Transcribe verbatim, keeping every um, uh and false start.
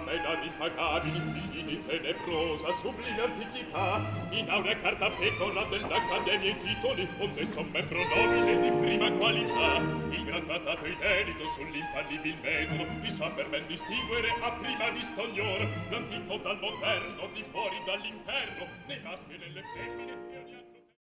ed ad impagabili figli di tenebrosa sublime antichità, in aurea carta pecora dell'Accademia i titoli, onde son membro nobile di prima qualità. Il gran trattato inedito sull'infallibil metodo vi saper ben distinguere a prima vista ognor, l'antico dal moderno, di fuori dall'interno, nei maschi e nelle femmine e ogni altro.